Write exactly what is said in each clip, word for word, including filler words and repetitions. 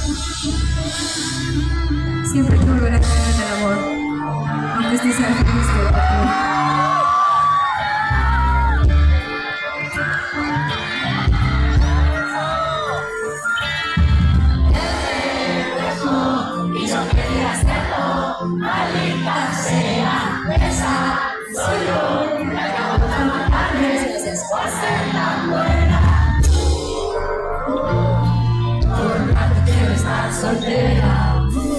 Siempre te volverá a creer en el amor, aunque estés feliz por ti. Maldita sea, esa soy yo, la que aguanta matarles por ser tan buena. Por un rato quiero estar soltera.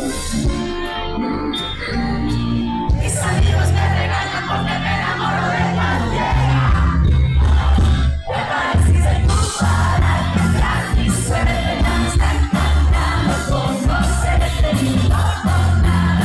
Mis amigos me regañan porque me enamoro de cualquiera. Me pareciste tú para cambiar mi suerte, ya me está encantando conocerte y no por nada.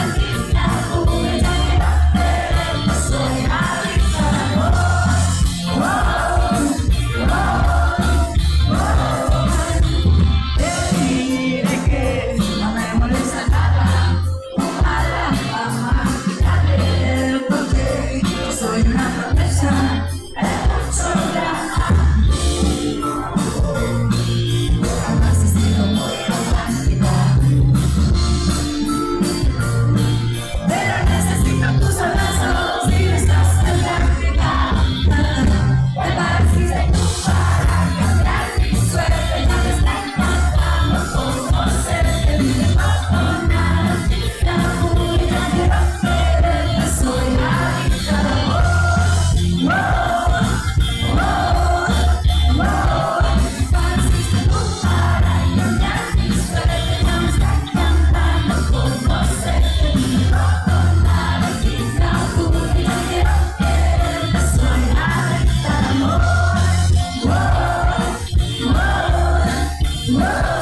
Whoa!